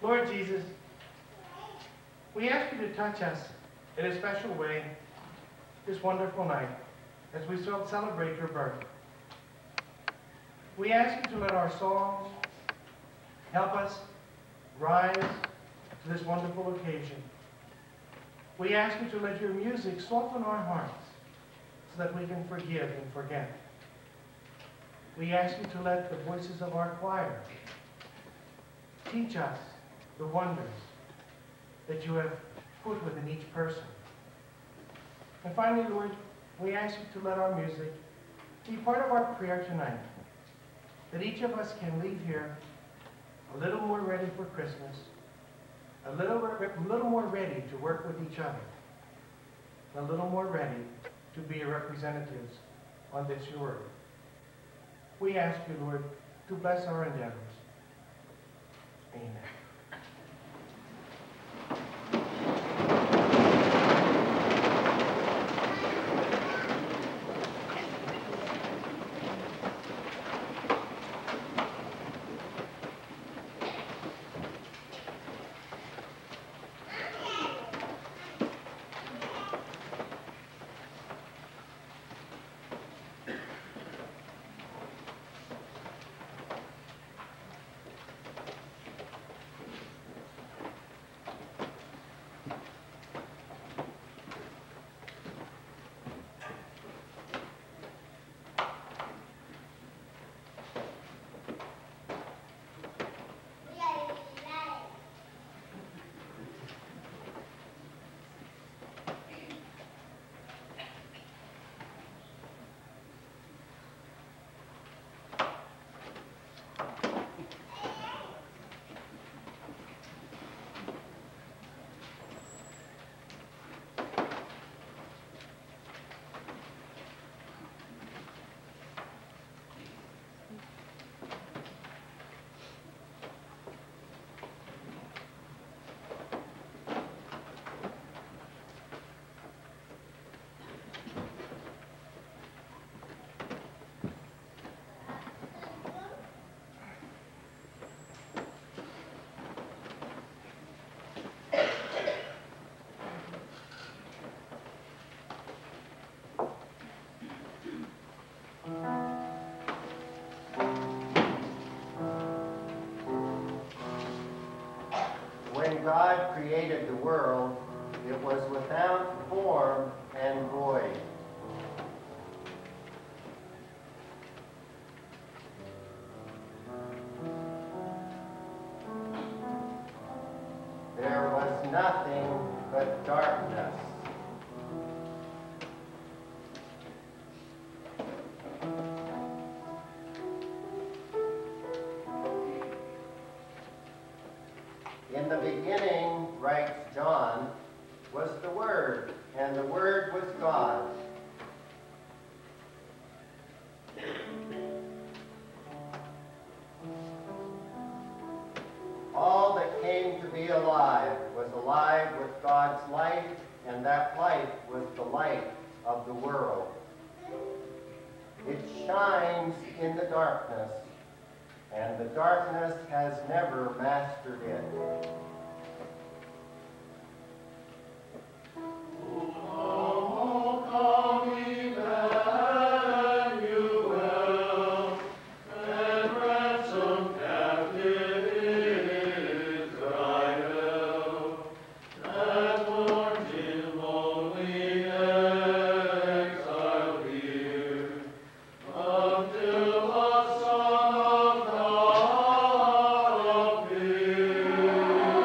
Lord Jesus, we ask you to touch us in a special way this wonderful night as we celebrate your birth. We ask you to let our songs help us rise to this wonderful occasion. We ask you to let your music soften our hearts so that we can forgive and forget. We ask you to let the voices of our choir teach us the wonders that you have put within each person. And finally, Lord, we ask you to let our music be part of our prayer tonight, that each of us can leave here a little more ready for Christmas, a little more ready to work with each other, a little more ready to be representatives on this your earth. We ask you, Lord, to bless our endeavors. Amen. When God created the world, it was without form and void. There was nothing but darkness. In the beginning, writes John, was the Word, and the Word was God. All that came to be alive was alive with God's life, and that life was the light of the world. It shines in the darkness, and the darkness has never mastered it. Until the Son of God appear.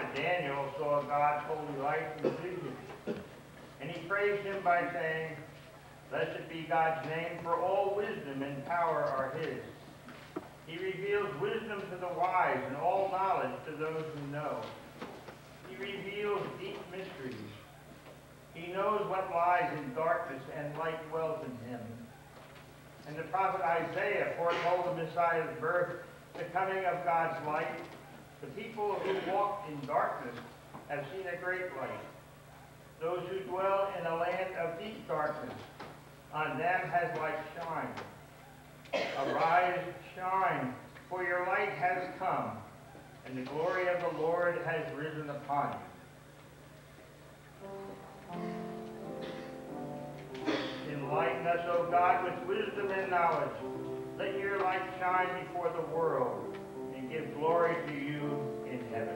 prophet Daniel saw God's holy light in vision, and he praised him by saying, "Blessed be God's name, for all wisdom and power are his. He reveals wisdom to the wise and all knowledge to those who know. He reveals deep mysteries. He knows what lies in darkness, and light dwells in him." And the prophet Isaiah foretold the Messiah's birth, the coming of God's light. The people who walked in darkness have seen a great light. Those who dwell in a land of deep darkness, on them has light shined. Arise, shine, for your light has come, and the glory of the Lord has risen upon you. Enlighten us, O God, with wisdom and knowledge. Let your light shine before the world, and give glory to you in heaven.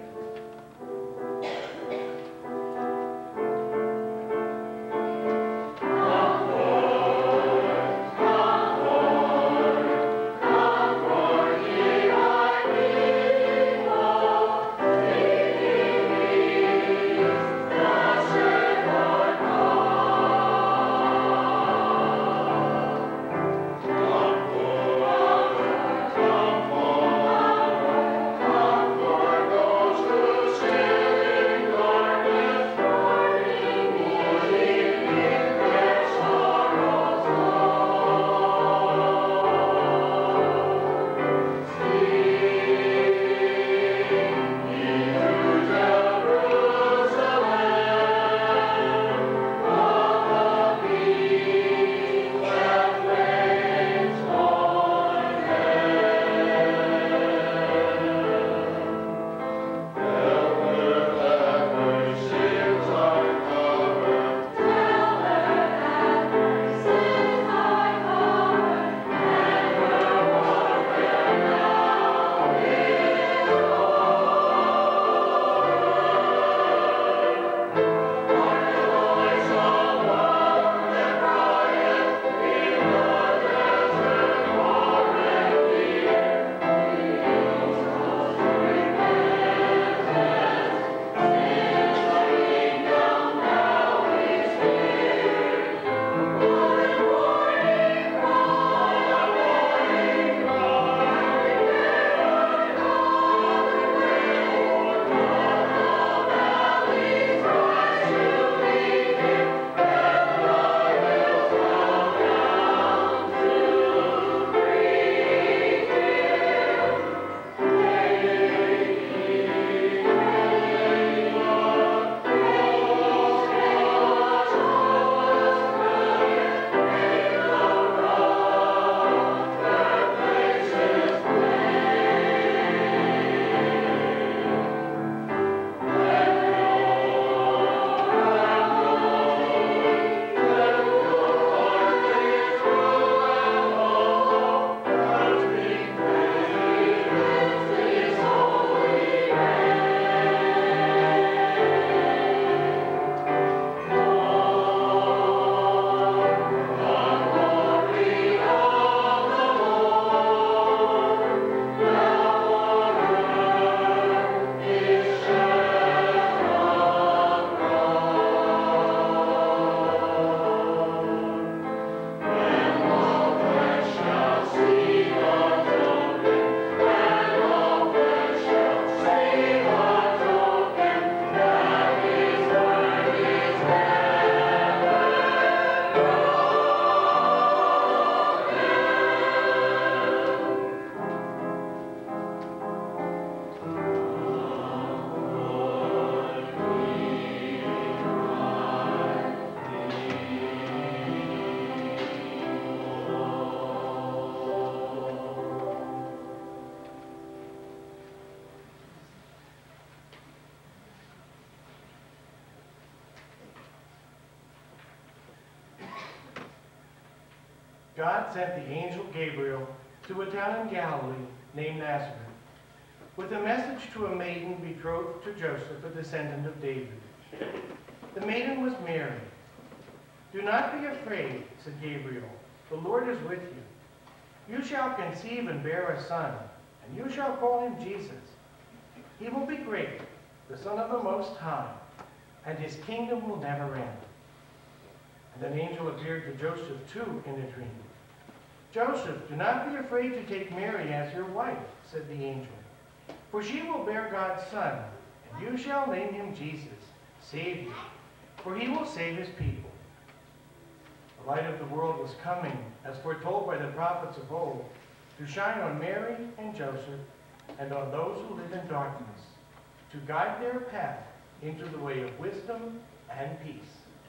God sent the angel Gabriel to a town in Galilee named Nazareth with a message to a maiden betrothed to Joseph, a descendant of David. The maiden was Mary. "Do not be afraid," said Gabriel. "The Lord is with you. You shall conceive and bear a son, and you shall call him Jesus. He will be great the Son of the Most High, and his kingdom will never end. And an angel appeared to Joseph too in a dream. Joseph, do not be afraid to take Mary as your wife, said the angel, for she will bear God's son, and you shall name him Jesus, Savior, for he will save his people. The light of the world was coming, as foretold by the prophets of old, to shine on Mary and Joseph and on those who live in darkness, to guide their path into the way of wisdom and peace.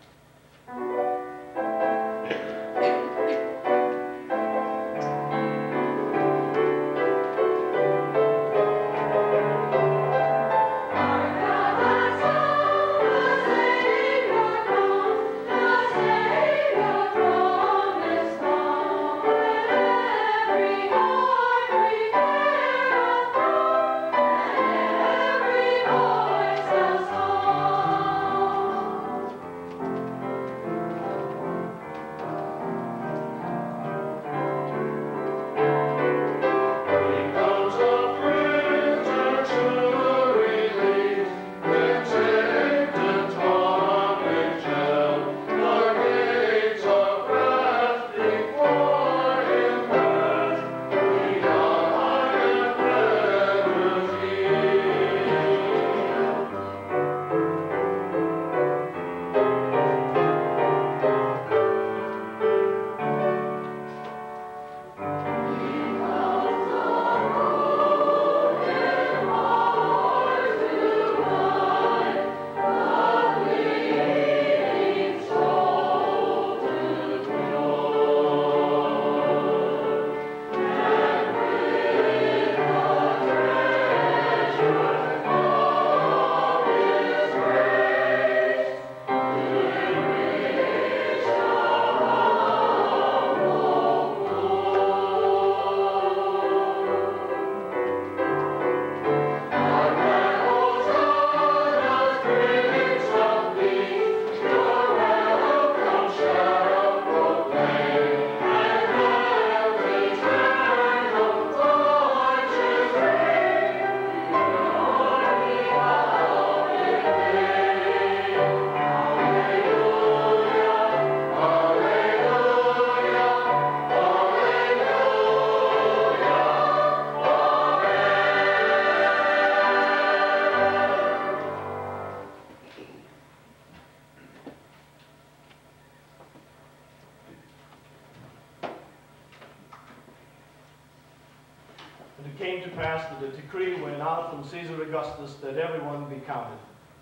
And it came to pass that a decree went out from Caesar Augustus that everyone be counted.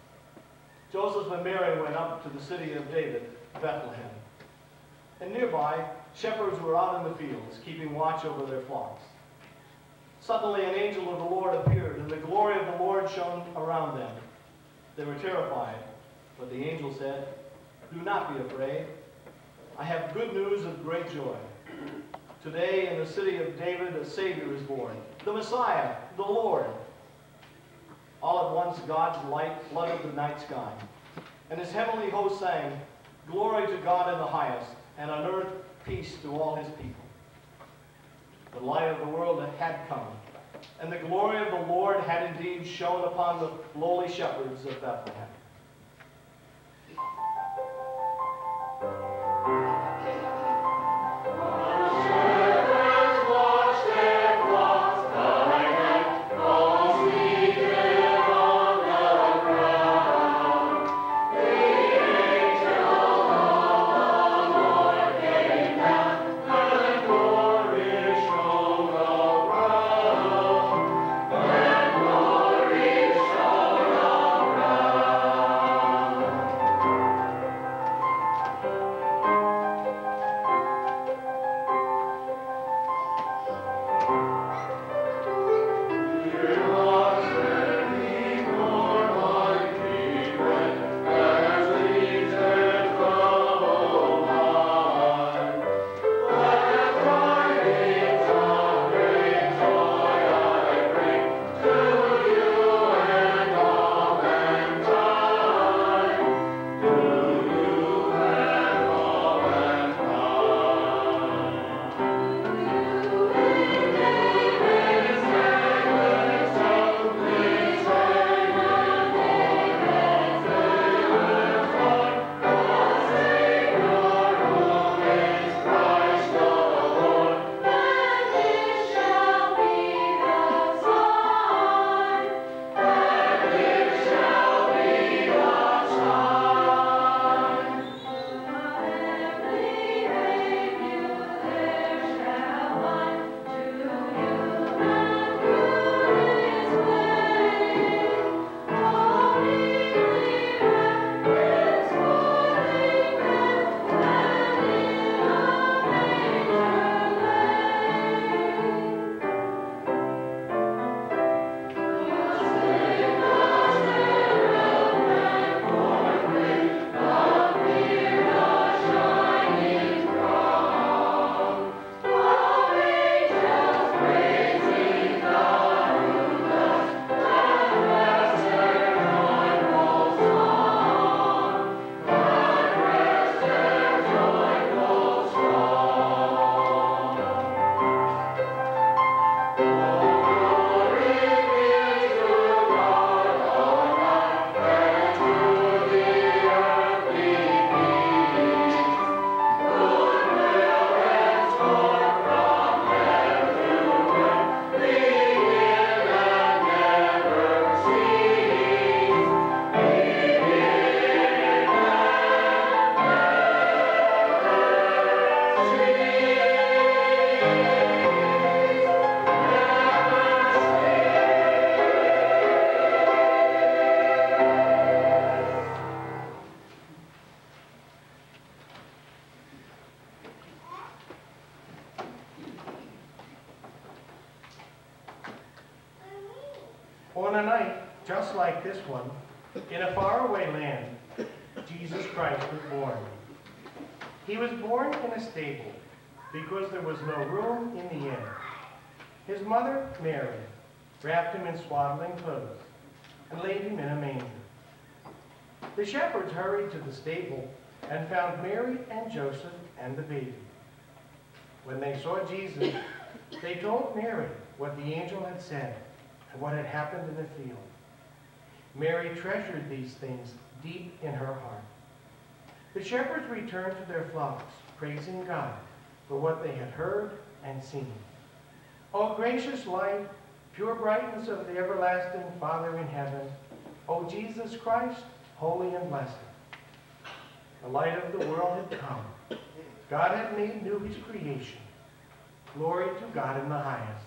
Joseph and Mary went up to the city of David, Bethlehem. And nearby, shepherds were out in the fields, keeping watch over their flocks. Suddenly an angel of the Lord appeared, and the glory of the Lord shone around them. They were terrified, but the angel said, "Do not be afraid. I have good news of great joy. Today in the city of David a Savior is born, the Messiah, the Lord." All at once God's light flooded the night sky, and his heavenly host sang, "Glory to God in the highest, and on earth peace to all his people." The light of the world had come, and the glory of the Lord had indeed shone upon the lowly shepherds of Bethlehem. On a night just like this one, in a faraway land, Jesus Christ was born. He was born in a stable because there was no room in the inn. His mother, Mary, wrapped him in swaddling clothes and laid him in a manger. The shepherds hurried to the stable and found Mary and Joseph and the baby. When they saw Jesus, they told Mary what the angel had said and what had happened in the field. Mary treasured these things deep in her heart. The shepherds returned to their flocks, praising God for what they had heard and seen. O gracious light, pure brightness of the everlasting Father in heaven, O Jesus Christ, holy and blessed. The light of the world had come. God had made new his creation. Glory to God in the highest.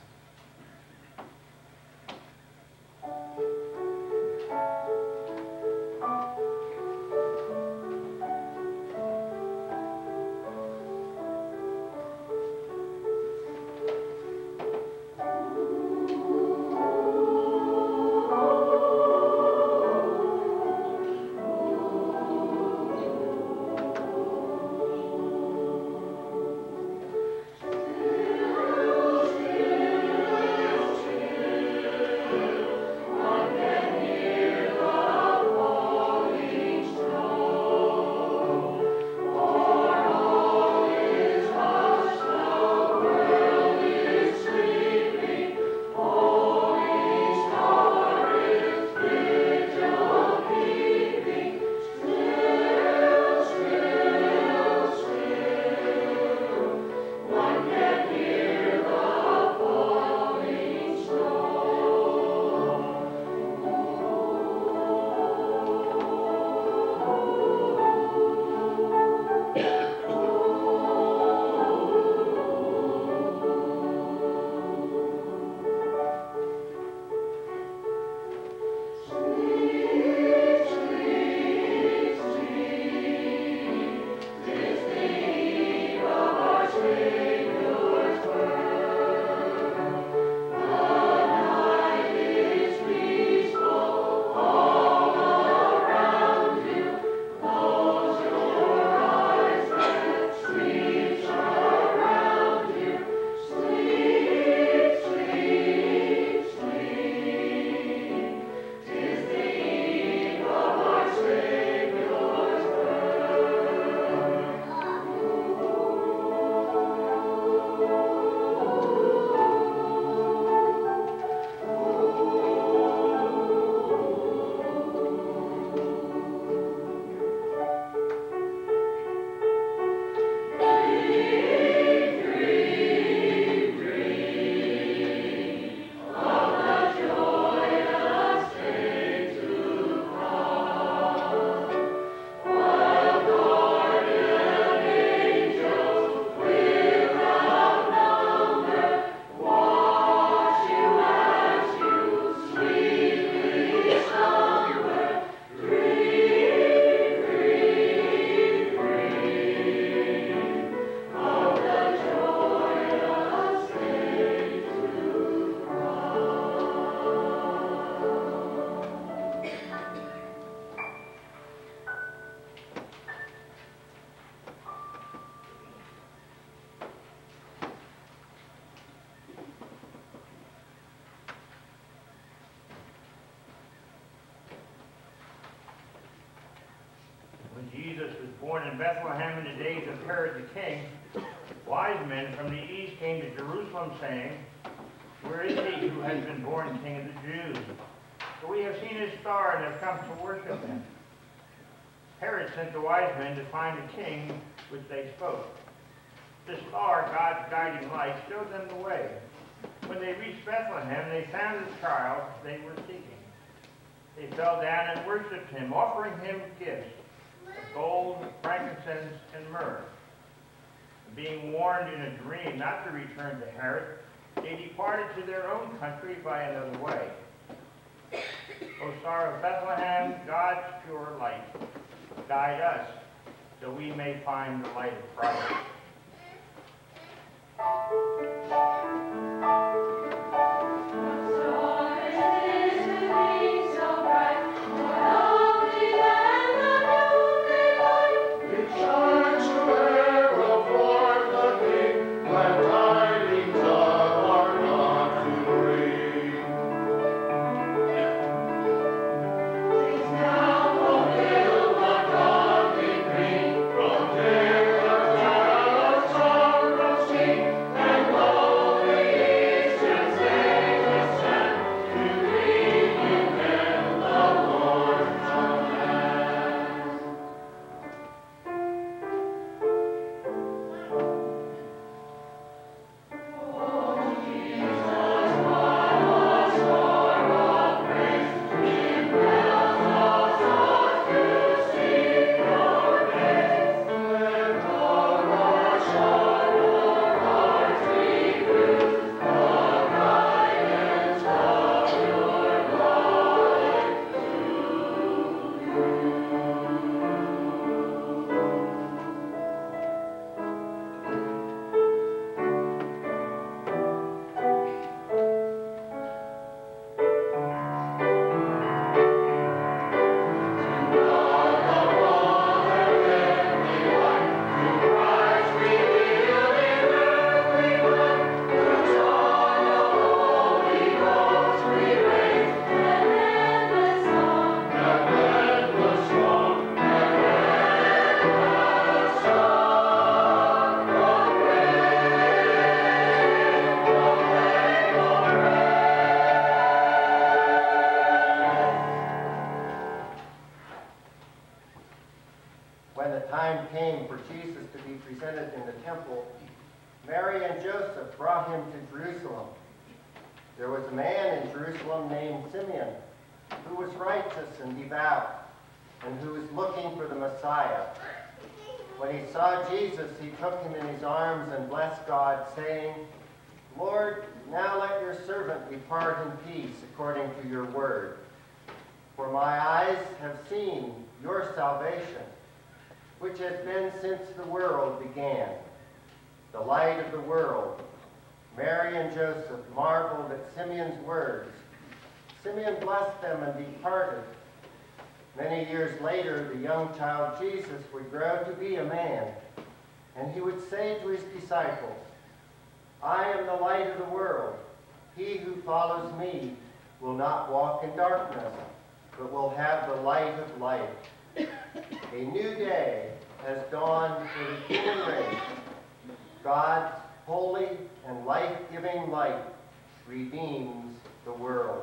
When Jesus was born in Bethlehem in the days of Herod the king, wise men from the east came to Jerusalem saying, "Where is he who has been born King of the Jews? For we have seen his star and have come to worship him." Herod sent the wise men to find the king, which they spoke. The star, God's guiding light, showed them the way. When they reached Bethlehem, they found the child they were seeking. They fell down and worshipped him, offering him gifts of gold, frankincense, and myrrh. Being warned in a dream not to return to Herod, they departed to their own country by another way. O Star of Bethlehem, God's pure light, guide us so we may find the light of Christ. What star is this? Jesus to be presented in the temple, Mary and Joseph brought him to Jerusalem. There was a man in Jerusalem named Simeon, who was righteous and devout, and who was looking for the Messiah. When he saw Jesus, he took him in his arms and blessed God, saying, Lord, now let your servant depart in peace according to your word. For my eyes have seen your salvation, which has been since the world began, the light of the world. Mary and Joseph marveled at Simeon's words. Simeon blessed them and departed. Many years later, the young child Jesus would grow to be a man, and he would say to his disciples, I am the light of the world. He who follows me will not walk in darkness, but will have the light of life. A new day has dawned for the human race. God's holy and life-giving light redeems the world.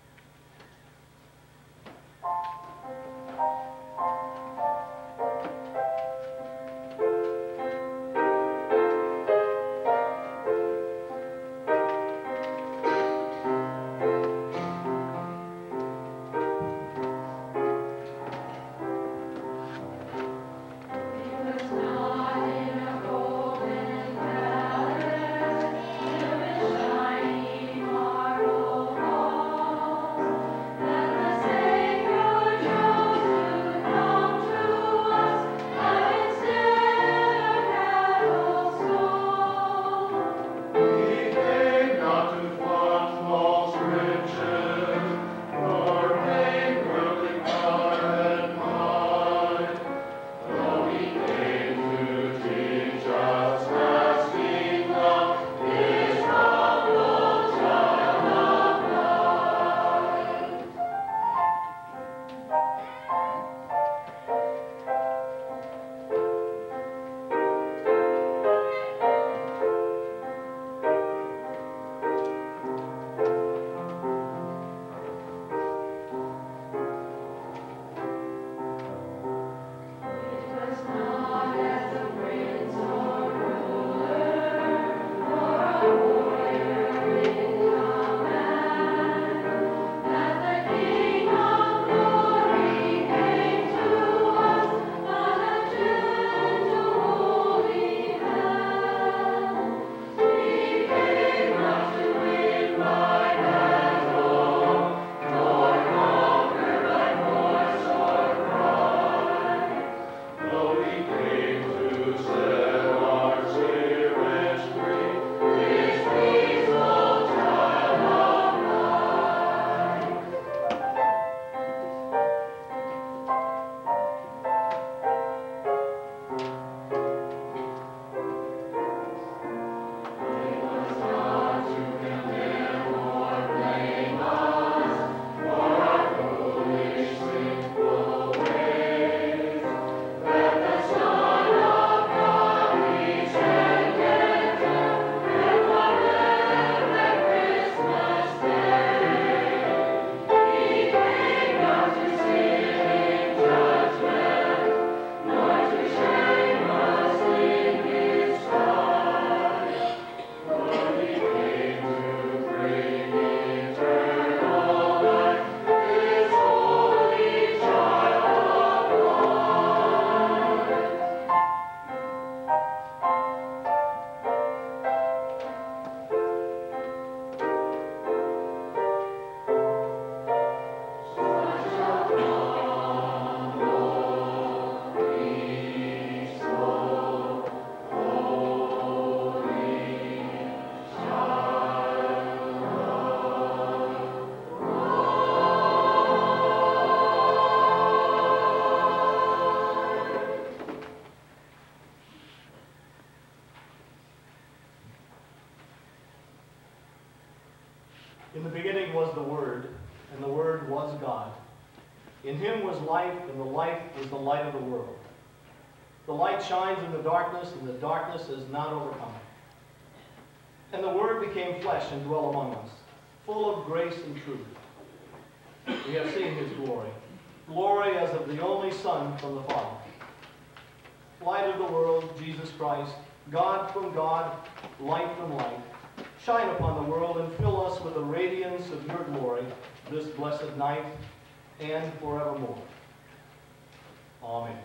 In the beginning was the Word, and the Word was God. In him was life, and the life was the light of the world. The light shines in the darkness, and the darkness has not overcome it. And the Word became flesh and dwelt among us, full of grace and truth. We have seen his glory, glory as of the only Son from the Father, light of the world, Jesus Christ, God from God, light from light, shine upon the world and fill us with the radiance of your glory this blessed night and forevermore. Amen.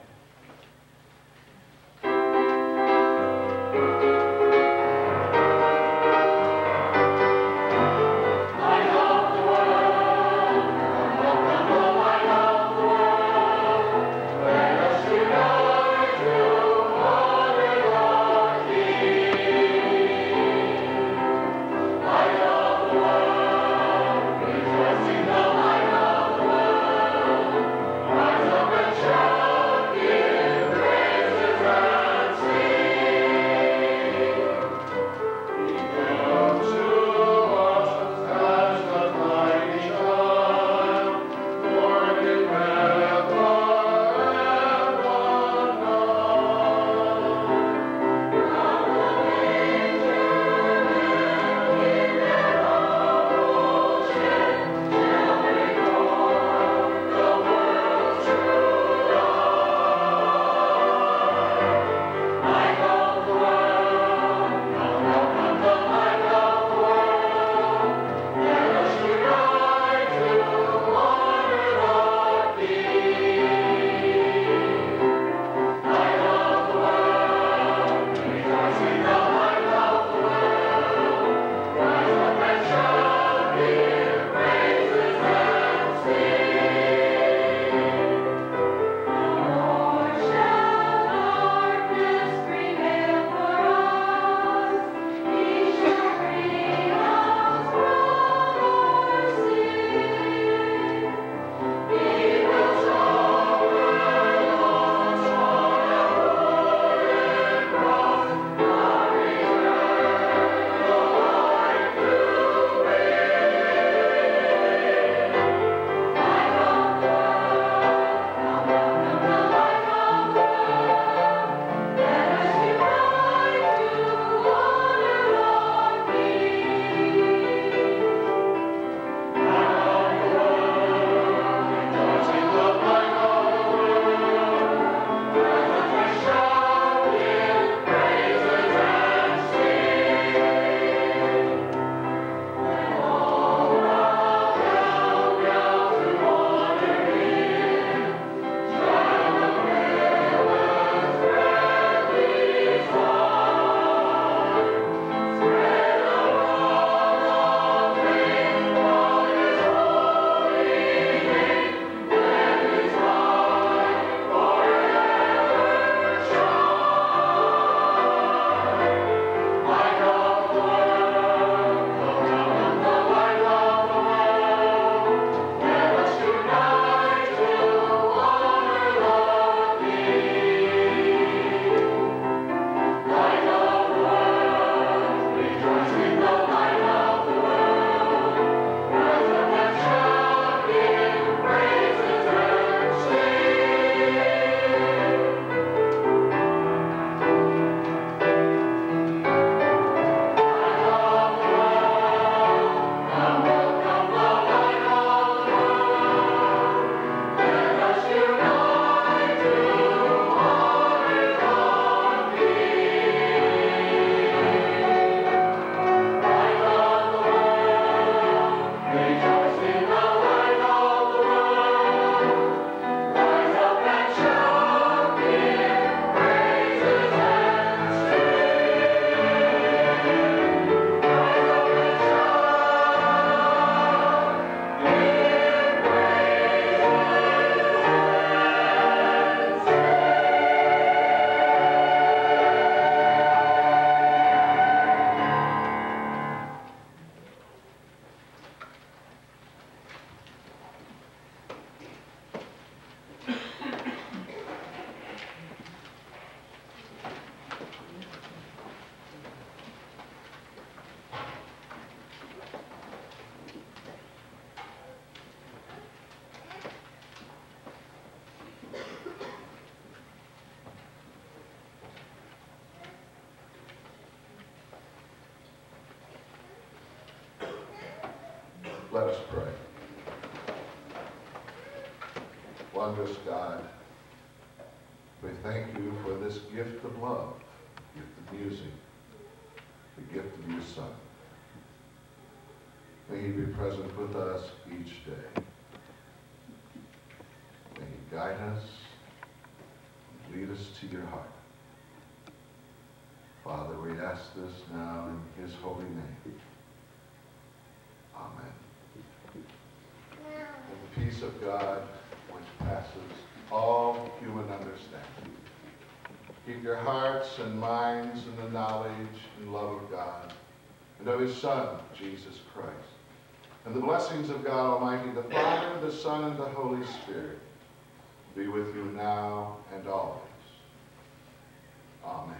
Let us pray. Wondrous God, We thank you for this gift of love, gift of music, the gift of your Son. May he be present with us each day. May he guide us and lead us to your heart. Father, we ask this now in his holy name. Amen. And the peace of God, which passes all human understanding, keep your hearts and minds in the knowledge and love of God and of his Son, Jesus Christ. And the blessings of God Almighty, the Father, the Son, and the Holy Spirit be with you now and always. Amen.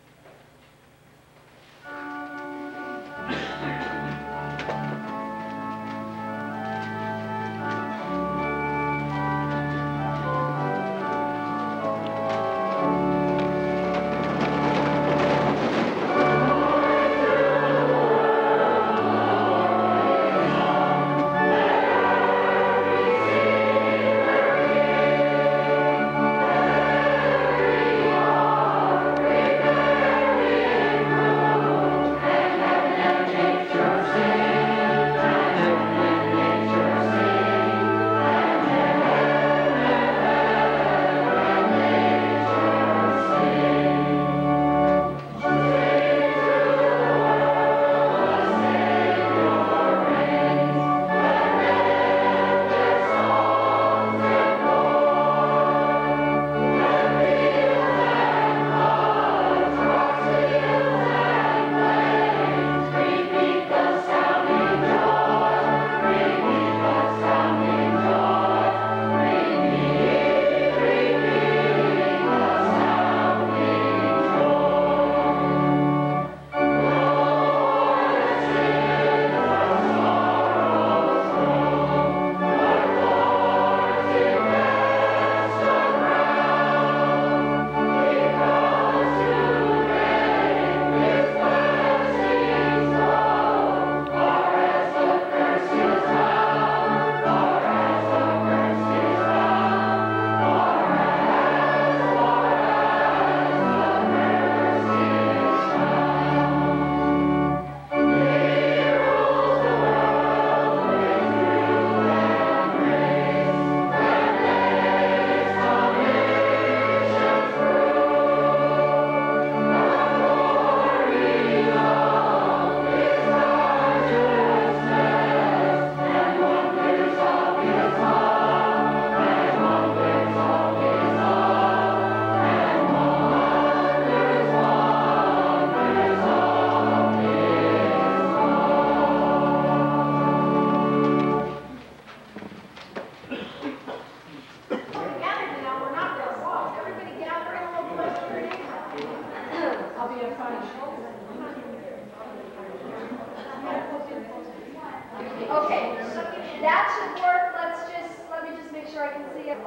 Okay, that should work. Let me just make sure I can see it.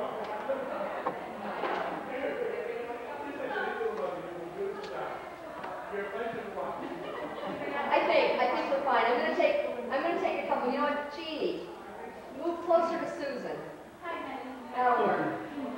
I think we're fine. I'm gonna take a couple. You know what, Jeannie, move closer to Susan. That'll work.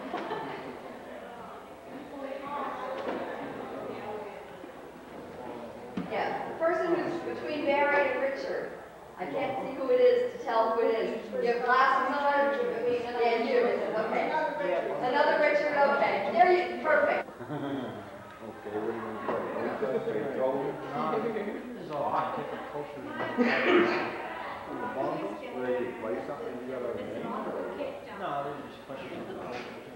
Yeah, the person who's between Barry and Richard. I can't see who it is to tell who it is. You have glasses on? Yeah, you. Okay. Another Richard? Okay. There you, perfect. Okay, what do you want to play? There's a lot different cultures in the bongos. Where you play something, you got a name? No, they're just questions.